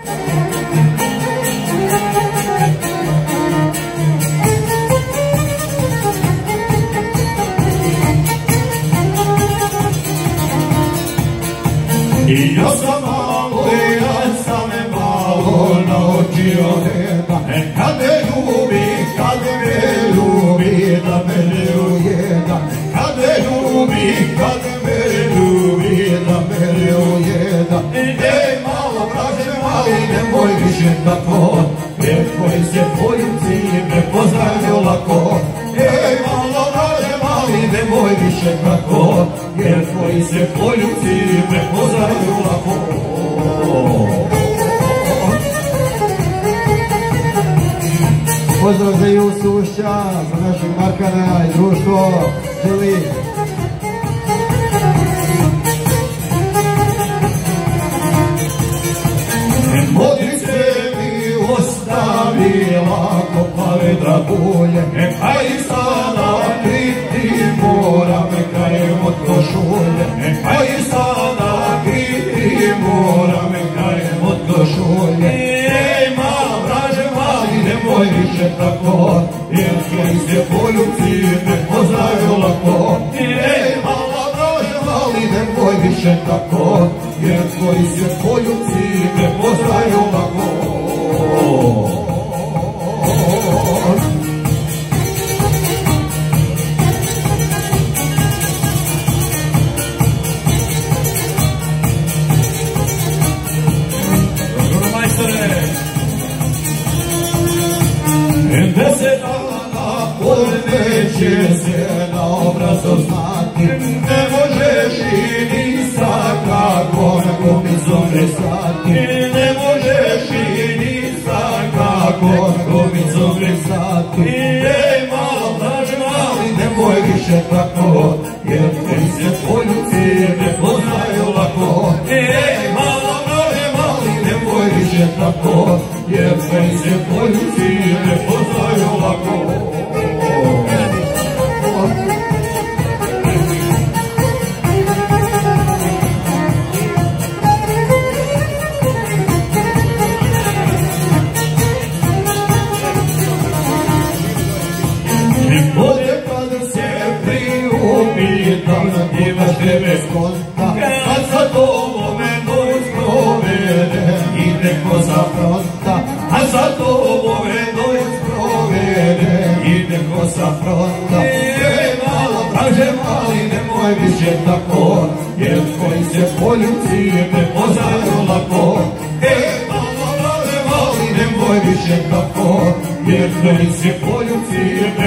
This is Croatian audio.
I ja sam malo, ja sam malo naučio kad me ljubi, da me ljuje, kad me ljubi, da me ljuje. Ej, malo, braže, mali, nemoj više tako, jer koji se poljuci ne poznaju lako. Ej, malo, braže, mali, nemoj više tako, jer koji se poljuci ne poznaju lako. Pozdrav za Jusu Ušća, za našeg Markana i društvo želi. Modice mi ostavila kopale dragulje, a i sada kriti moram kajem od košulje, a i sada kriti moram kajem od košulje. Ej, mala, braže, mali, nemoj više tako, jer koji se poljuci ne poznaju lako. Ej, mala, braže, mali, nemoj više tako, jer koji se poljuci ne poznaju lako. Deset dana neće se na obrazu znati, ne možeš i nisa kako na gumicom resati, ne možeš i nisa kako na gumicom resati. Ej, malo, braže, mali, nemoj više tako, jer koji se poljuci ne poznaju lako. Ej, malo, braže, mali, nemoj više tako, jer koji se poljuci ne poznaju lako. Bolje kad se priupitam, imaš tebe skonta, kad sa tobom me noć provedem, ide ko sa fronta, a sa tobom me noć provedem, ide ko sa fronta. Ej, malo, braže, mali, nemoj više tako, jer koji se poljuci ne poznaju lako. Ej, malo, braže, mali, nemoj više tako, jer koji se poljuci ne